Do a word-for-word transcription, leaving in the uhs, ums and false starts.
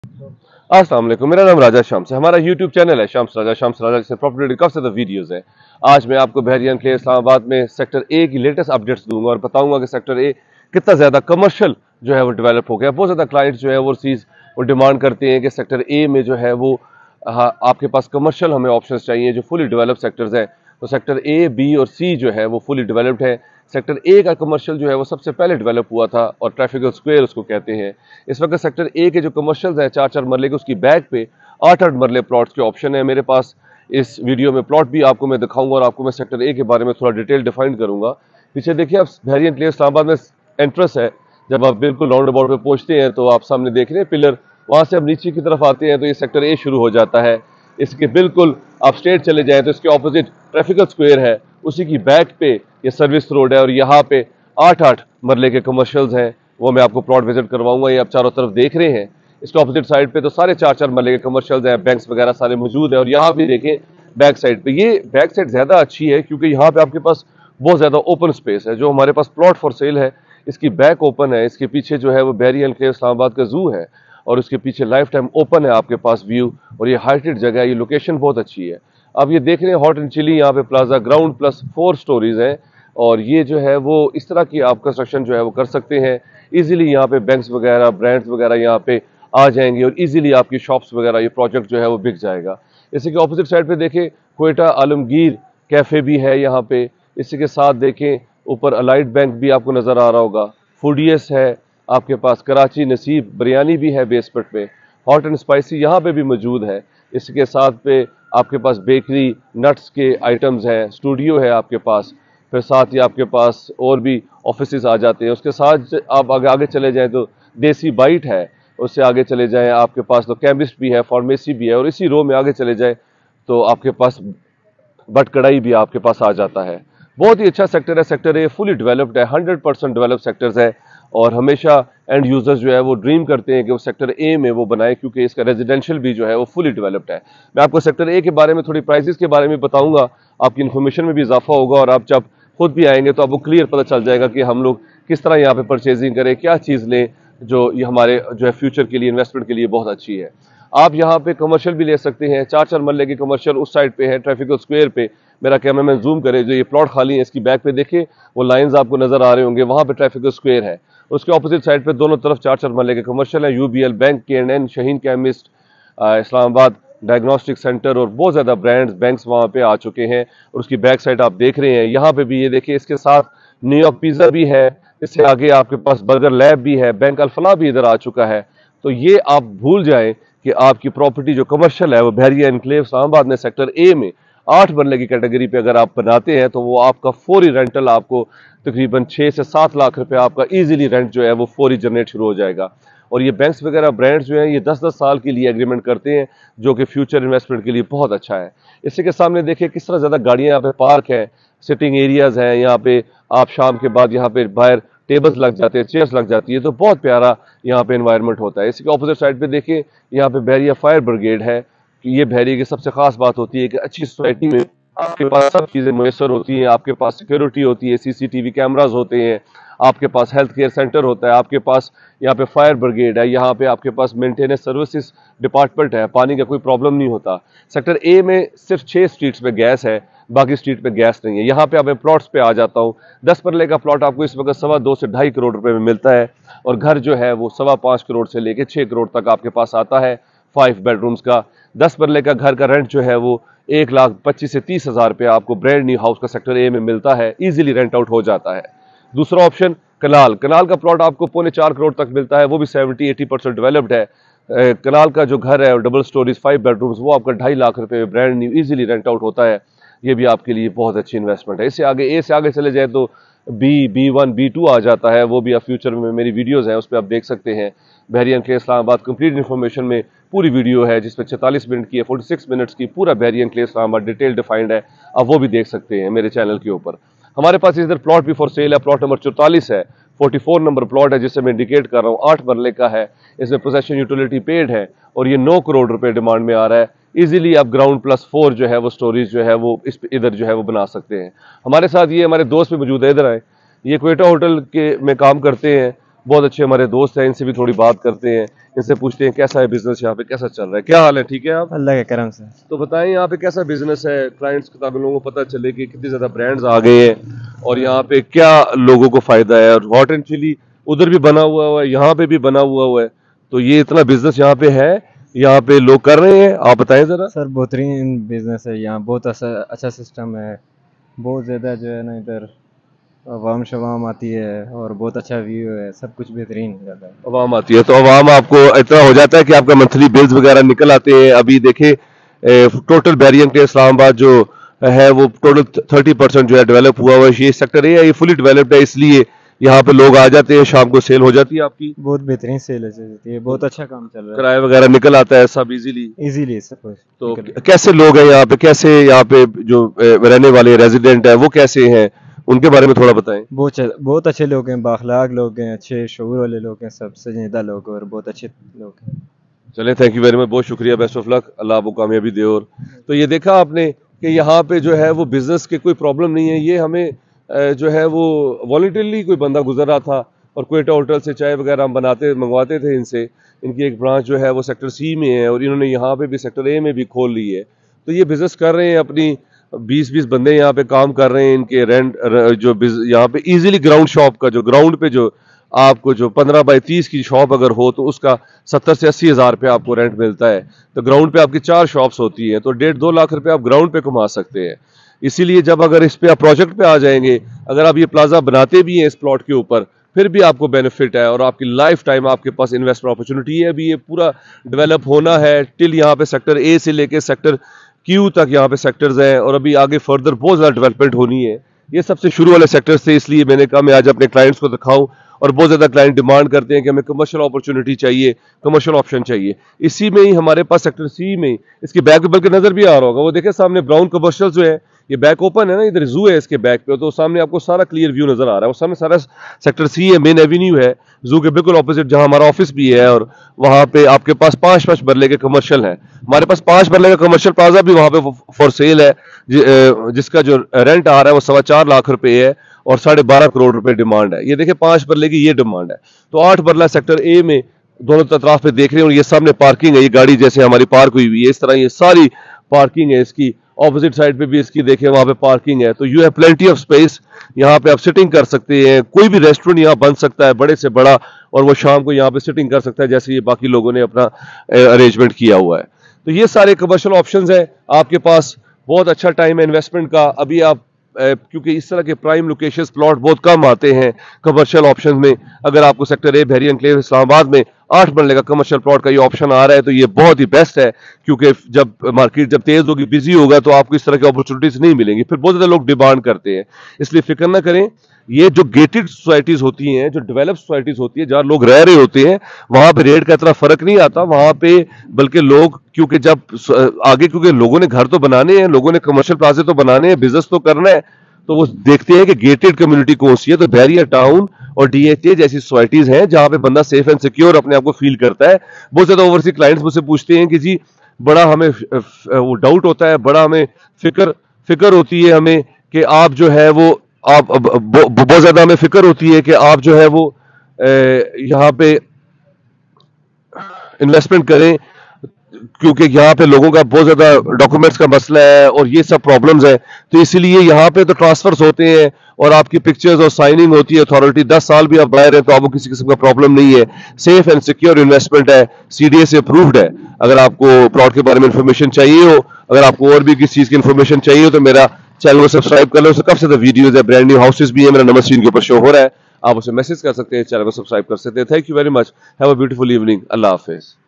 अस्सलाम वालेकुम, मेरा नाम राजा शम्स है। हमारा यूट्यूब चैनल है शम्स राजा शम्स राजा, जिससे प्रॉपर्टी काफी ज्यादा वीडियोस हैं। आज मैं आपको बहरिया एनक्लेव इस्लामाबाद में सेक्टर ए की लेटेस्ट अपडेट्स दूंगा और बताऊंगा कि सेक्टर ए कितना ज्यादा कमर्शियल जो है वो डेवलप हो गया। बहुत ज्यादा क्लाइंट्स जो है वो चीज वो डिमांड करते हैं कि सेक्टर ए में जो है वो हाँ, आपके पास कमर्शियल हमें ऑप्शंस चाहिए जो फुली डेवलप सेक्टर्स हैं। तो सेक्टर ए, बी और सी जो है वो फुली डेवलप्ड है। सेक्टर ए का कमर्शियल जो है वो सबसे पहले डेवलप हुआ था और ट्रैफिकल स्क्वायर उसको कहते हैं। इस वक्त सेक्टर ए के जो कमर्शियल्स हैं चार चार मरले के, उसकी बैक पे आठ आठ मरले प्लॉट्स के ऑप्शन है मेरे पास। इस वीडियो में प्लॉट भी आपको मैं दिखाऊंगा और आपको मैं सेक्टर ए के बारे में थोड़ा डिटेल डिफाइन करूंगा। पीछे देखिए आप बहरिया एनक्लेव इस्लामाबाद में एंट्रेंस है। जब आप बिल्कुल राउंड अबाउट पे पहुंचते हैं तो आप सामने देख रहे हैं पिलर, वहां से आप नीचे की तरफ आते हैं तो ये सेक्टर ए शुरू हो जाता है। इसके बिल्कुल आप स्ट्रेट चले जाएं तो इसके ऑपोजिट ट्रैफिकल स्क्वायर है, उसी की बैक पे ये सर्विस रोड है और यहाँ पे आठ आठ मरले के कमर्शियल्स हैं। वो मैं आपको प्लॉट विजिट करवाऊंगा। ये आप चारों तरफ देख रहे हैं, इसके ऑपोजिट साइड पे तो सारे चार चार मरले के कमर्शियल्स हैं, बैंक्स वगैरह सारे मौजूद हैं। और यहाँ भी देखें बैक साइड पे, ये बैक साइड ज्यादा अच्छी है क्योंकि यहाँ पे आपके पास बहुत ज्यादा ओपन स्पेस है। जो हमारे पास प्लॉट फॉर सेल है इसकी बैक ओपन है, इसके पीछे जो है वो बहरिया एनक्लेव इस्लामाबाद का जू है और उसके पीछे लाइफ टाइम ओपन है आपके पास व्यू। और ये हाइटेड जगह है, ये लोकेशन बहुत अच्छी है। अब ये देख रहे हैं हॉट एंड चिली, यहाँ पे plaza ground plus four storeys है और ये जो है वो इस तरह की आप कंस्ट्रक्शन जो है वो कर सकते हैं इजीली। यहाँ पे बैंक्स वगैरह ब्रांड्स वगैरह यहाँ पे आ जाएंगे और इजीली आपकी शॉप्स वगैरह ये प्रोजेक्ट जो है वो बिक जाएगा। इसी के ऑपोजिट साइड पे देखें क्वेटा आलमगीर कैफे भी है यहाँ पे। इसी के साथ देखें ऊपर अलाइड बैंक भी आपको नजर आ रहा होगा, फूडियस है आपके पास, कराची नसीब बिरयानी भी है बेसमेंट में, हॉट एंड स्पाइसी यहाँ पे भी मौजूद है। इसके साथ पे आपके पास बेकरी नट्स के आइटम्स हैं, स्टूडियो है आपके पास, फिर साथ ही आपके पास और भी ऑफिसेज आ जाते हैं। उसके साथ आप आगे आगे चले जाएं तो देसी बाइट है, उससे आगे चले जाएं आपके पास तो केमिस्ट भी है, फार्मेसी भी है और इसी रो में आगे चले जाएं तो आपके पास बट कढ़ाई भी आपके पास आ जाता है। बहुत ही अच्छा सेक्टर है सेक्टर ए, फुली डेवलप्ड है, हंड्रेड परसेंट डेवलप सेक्टर्स है और हमेशा एंड यूजर्स जो है वो ड्रीम करते हैं कि वो सेक्टर ए में वो बनाए क्योंकि इसका रेजिडेंशियल भी जो है वो फुली डेवलप्ड है। मैं आपको सेक्टर ए के बारे में थोड़ी प्राइसेस के बारे में बताऊंगा, आपकी इन्फॉर्मेशन में भी इजाफा होगा और आप जब खुद भी आएंगे तो आपको क्लियर पता चल जाएगा कि हम लोग किस तरह यहाँ पे परचेजिंग करें, क्या चीज़ लें जो ये हमारे जो है फ्यूचर के लिए इन्वेस्टमेंट के लिए बहुत अच्छी है। आप यहाँ पे कमर्शियल भी ले सकते हैं, चार चार मरले की कमर्शियल उस साइड पे है ट्रैफिकल स्क्वायर पे। मेरा कैमरा मैन जूम करे, जो ये प्लॉट खाली है इसकी बैक पे देखें वो लाइंस आपको नजर आ रहे होंगे, वहां पे ट्रैफिकल स्क्वायर है। उसके ऑपोजिट साइड पे दोनों तरफ चार चार मरले के कमर्शियल है, UBL bank, K and N, Shaheen chemist, Islamabad diagnostic centre और बहुत ज्यादा ब्रांड्स बैंक्स वहां पे आ चुके हैं। और उसकी बैक साइड आप देख रहे हैं, यहाँ पे भी ये देखिए इसके साथ न्यूयॉर्क पिज्जा भी है, इससे आगे आपके पास बर्गर लैब भी है, बैंक अल्फला भी इधर आ चुका है। तो ये आप भूल जाएं कि आपकी प्रॉपर्टी जो कमर्शियल है वो बहरिया एनक्लेव इस्लामाबाद में सेक्टर ए में आठ मरले की कैटेगरी पे अगर आप बनाते हैं तो वो आपका फौरी रेंटल आपको तकरीबन छः से सात लाख रुपए आपका इजीली रेंट जो है वो फौरी जनरेट शुरू हो जाएगा। और ये बैंक्स वगैरह ब्रांड्स जो हैं ये दस दस साल के लिए एग्रीमेंट करते हैं जो कि फ्यूचर इन्वेस्टमेंट के लिए बहुत अच्छा है। इसी के सामने देखिए किस तरह ज़्यादा गाड़ियाँ यहाँ पे पार्क है, सिटिंग एरियाज हैं यहाँ पे, आप शाम के बाद यहाँ पे बाहर टेबल्स लग जाते हैं, चेयर्स लग जाती है, तो बहुत प्यारा यहाँ पे एनवायरनमेंट होता है। इसके ऑपोजिट साइड पे देखिए यहाँ पे बहरिया फायर ब्रिगेड है कि ये बहरिया की सबसे खास बात होती है कि अच्छी सोसाइटी में आपके पास सब चीजें मुयसर होती हैं, आपके पास सिक्योरिटी होती है, सीसीटीवी कैमराज होते हैं, आपके पास हेल्थ केयर सेंटर होता है, आपके पास यहाँ पे फायर ब्रिगेड है, यहाँ पे आपके पास मेंटेनेंस सर्विसेज डिपार्टमेंट है, पानी का कोई प्रॉब्लम नहीं होता। सेक्टर ए में सिर्फ छह स्ट्रीट्स पे गैस है, बाकी स्ट्रीट पे गैस नहीं है। यहाँ पे अब मैं प्लॉट्स पे आ जाता हूँ। दस मरले का प्लॉट आपको इस वक्त सवा दो से ढाई करोड़ रुपए में मिलता है और घर जो है वो सवा पाँच करोड़ से लेके छः करोड़ तक आपके पास आता है फाइव बेडरूम्स का। दस मरले का घर का रेंट जो है वो एक लाख पच्चीस से तीस हजार रुपये आपको ब्रांड न्यू हाउस का सेक्टर ए में मिलता है, इजीली रेंट आउट हो जाता है। दूसरा ऑप्शन कनाल, कनाल का प्लॉट आपको पौने चार करोड़ तक मिलता है, वो भी सेवेंटी एटी परसेंट डेवलप्ड है। कनाल का जो घर है डबल स्टोरीज फाइव बेडरूम्स वो आपका ढाई लाख रुपए में brand new easily rent out होता है। ये भी आपके लिए बहुत अच्छी इन्वेस्टमेंट है। इससे आगे ए से आगे चले जाए तो B B one B two आ जाता है, वो भी आप फ्यूचर में मेरी वीडियोस हैं उस पर आप देख सकते हैं। Bahria enclave Islamabad complete information में पूरी वीडियो है जिसमें छियालीस मिनट की है, छियालीस मिनट्स की पूरा Bahria enclave Islamabad detail defined है, आप वो भी देख सकते हैं मेरे चैनल के ऊपर। हमारे पास इधर प्लॉट भी फॉर सेल है, प्लॉट नंबर चौतालीस है, चौवालीस नंबर प्लॉट है जिससे मैं इंडिकेट कर रहा हूँ, आठ मरले का है, इसमें पोजेशन यूटिलिटी पेड है और ये नौ करोड़ रुपए डिमांड में आ रहा है। इजीली आप ग्राउंड प्लस फोर जो है वो स्टोरीज जो है वो इस इधर जो है वो बना सकते हैं। हमारे साथ ये हमारे दोस्त भी मौजूद है, इधर आए, ये क्वेटा होटल के में काम करते हैं बहुत अच्छे हमारे दोस्त हैं, इनसे भी थोड़ी बात करते हैं, इनसे पूछते हैं कैसा है बिजनेस यहाँ पे, कैसा चल रहा है। क्या हाल है, ठीक है आप? अल्लाह के करम से। तो बताएं यहाँ पे कैसा बिजनेस है, क्लाइंट्स को, ताकि लोगों को पता चले कि कितनी ज्यादा ब्रांड्स आ गए हैं और यहाँ पे क्या लोगों को फायदा है। और हॉट एंड चिली उधर भी बना हुआ हुआ है, यहाँ पे भी बना हुआ हुआ है, तो ये इतना बिजनेस यहाँ पे है, यहाँ पे लोग कर रहे हैं। आप बताएं जरा। सर बेहतरीन बिजनेस है यहाँ, बहुत अच्छा अच्छा सिस्टम है, बहुत ज़्यादा जो है ना इधर अवाम शवाम आती है और बहुत अच्छा व्यू है, सब कुछ बेहतरीन हो जाता है। अवाम आती है तो अवाम आपको इतना हो जाता है कि आपका मंथली बिल्स वगैरह निकल आते हैं। अभी देखे टोटल बैरियम के इस्लामाबाद जो है वो टोटल थर्टी परसेंट जो है डेवलप हुआ हुआ है। ये सेक्टर ए है, ये फुली डेवलप्ड है, इसलिए यहाँ पे लोग आ जाते हैं, शाम को सेल हो जाती है आपकी। बहुत बेहतरीन सेल हो जाती है, बहुत अच्छा काम चल रहा है, किराया वगैरह निकल आता है सब इजीली। इजीली सब कुछ। तो कैसे लोग हैं यहाँ पे, कैसे यहाँ पे जो ए, रहने वाले रेजिडेंट है वो कैसे हैं, उनके बारे में थोड़ा बताएं। बहुत अच्छे- बहुत अच्छे लोग हैं, बाखलाक लोग हैं, अच्छे शऊर वाले लोग हैं, सब संजीदा लोग और बहुत अच्छे लोग हैं। चलें, थैंक यू वेरी मच, बहुत शुक्रिया, बेस्ट ऑफ लक, अल्लाह आपको कामयाबी दे। और तो ये देखा आपने कि यहाँ पे जो है वो बिजनेस के कोई प्रॉब्लम नहीं है। ये हमें अ, जो है वो वॉलंटरली कोई बंदा गुजर रहा था और कोयटा होटल से चाय वगैरह हम बनाते मंगवाते थे इनसे। इनकी एक ब्रांच जो है वो सेक्टर सी में है और इन्होंने यहाँ पे भी सेक्टर ए में भी खोल ली है। तो ये बिजनेस कर रहे हैं, अपनी बीस बीस बंदे यहाँ पे काम कर रहे हैं। इनके रेंट जो यहाँ पे इजीली ग्राउंड शॉप का जो ग्राउंड पे जो आपको जो पंद्रह बाई तीस की शॉप अगर हो तो उसका सत्तर से अस्सी हज़ार रुपये आपको रेंट मिलता है। तो ग्राउंड पे आपकी चार शॉप्स होती हैं, तो डेढ़ दो लाख रुपए आप ग्राउंड पे कमा सकते हैं। इसीलिए जब अगर इस पे आप प्रोजेक्ट पे आ जाएंगे, अगर आप ये प्लाजा बनाते भी हैं इस प्लॉट के ऊपर, फिर भी आपको बेनिफिट है और आपकी लाइफ टाइम आपके पास इन्वेस्टमेंट अपॉर्चुनिटी है। अभी ये पूरा डेवलप होना है टिल यहाँ पे सेक्टर ए से लेके सेक्टर क्यू तक यहाँ पे सेक्टर्स हैं और अभी आगे फर्दर बहुत ज़्यादा डेवलपमेंट होनी है। ये सबसे शुरू वाले सेक्टर्स थे, इसलिए मैंने कहा मैं आज अपने क्लाइंट्स को दिखाऊं। और बहुत ज़्यादा क्लाइंट डिमांड करते हैं कि हमें कमर्शियल अपॉर्चुनिटी चाहिए, कमर्शियल ऑप्शन चाहिए। इसी में ही हमारे पास सेक्टर सी में इसके बैक पे बल्कि नजर भी आ रहा होगा, वो देखे सामने ब्राउन कमर्शियल जो है, ये बैक ओपन है ना, इधर जू है इसके बैक पे, तो सामने आपको सारा क्लियर व्यू नजर आ रहा है। वो सामने सारा सेक्टर सी है, मेन एवेन्यू है, जू के बिल्कुल ऑपोजिट जहां हमारा ऑफिस भी है। और वहां पे आपके पास पांच पांच बरले के कमर्शियल है, हमारे पास पांच बरले का कमर्शियल प्लाजा भी वहां पे फॉर सेल है, जि, जिसका जो रेंट आ रहा है वो सवा चार लाख रुपए है और साढ़े बारह करोड़ रुपए डिमांड है। ये देखिए पांच बरले की ये डिमांड है। तो आठ बरला सेक्टर ए में दोनों तरफ पे देख रहे हैं, ये सामने पार्किंग है, ये गाड़ी जैसे हमारी पार्क हुई हुई है इस तरह ये सारी पार्किंग है। इसकी ऑपोजिट साइड पे भी इसकी देखें वहां पे पार्किंग है। तो you have plenty of space, यहाँ पे आप सिटिंग कर सकते हैं, कोई भी रेस्टोरेंट यहाँ बन सकता है बड़े से बड़ा, और वो शाम को यहाँ पे सिटिंग कर सकता है जैसे ये बाकी लोगों ने अपना अरेंजमेंट किया हुआ है। तो ये सारे कमर्शियल ऑप्शंस है आपके पास, बहुत अच्छा टाइम है इन्वेस्टमेंट का। अभी आप क्योंकि इस तरह के प्राइम लोकेशंस प्लॉट बहुत कम आते हैं कमर्शियल ऑप्शन में, अगर आपको सेक्टर ए बहरी एनक्लेव इस्लामाबाद में आठ बनने का कमर्शियल प्लॉट का ये ऑप्शन आ रहा है तो ये बहुत ही बेस्ट है। क्योंकि जब मार्केट जब तेज होगी, बिजी होगा, तो आपको इस तरह की अपॉर्चुनिटीज नहीं मिलेंगी, फिर बहुत ज्यादा लोग डिमांड करते हैं। इसलिए फिक्र ना करें, ये जो गेटेड सोसाइटीज होती हैं, जो डेवलप सोसाइटीज होती है, जहां लोग रह रहे होते हैं, वहां पे रेट का इतना फर्क नहीं आता वहां पे, बल्कि लोग क्योंकि जब आगे क्योंकि लोगों ने घर तो बनाने हैं, लोगों ने कमर्शियल प्लाजे तो बनाने हैं, बिजनेस तो करना है, तो वो देखते हैं कि गेटेड कम्युनिटी कौन सी है। तो बैरियर टाउन और डीएचए जैसी सोसाइटीज हैं जहां पे बंदा सेफ एंड सिक्योर अपने आप को फील करता है। बहुत ज्यादा ओवरसीज क्लाइंट्स मुझसे पूछते हैं कि जी बड़ा हमें वो डाउट होता है, बड़ा हमें फिक्र फिक्र होती है हमें कि आप जो है वो आप बहुत ज्यादा हमें फिक्र होती है कि आप जो है वो यहाँ पे इन्वेस्टमेंट करें, क्योंकि यहाँ पे लोगों का बहुत ज्यादा डॉक्यूमेंट्स का मसला है और ये सब प्रॉब्लम्स है। तो इसीलिए यहाँ पे तो ट्रांसफर्स होते हैं और आपकी पिक्चर्स और साइनिंग होती है अथॉरिटी, दस साल भी आप बाहर हैं तो आपको किसी किस्म का प्रॉब्लम नहीं है। सेफ एंड सिक्योर इन्वेस्टमेंट है, सीडीए से अप्रूव्ड है। अगर आपको प्लॉट के बारे में इंफॉर्मेशन चाहिए हो, अगर आपको और भी किसी चीज की इंफॉर्मेशन चाहिए हो, तो मेरा चैनल को सब्सक्राइब कर लो। उससे काफी ज्यादा वीडियोज है, ब्रांड न्यू हाउसेज भी है, मेरा नंबर स्क्रीन के ऊपर शो हो रहा है, आप उसे मैसेज कर सकते हैं, चैनल को सब्सक्राइब कर सकते हैं। Thank you very much, have a beautiful evening, अल्लाह हाफिज।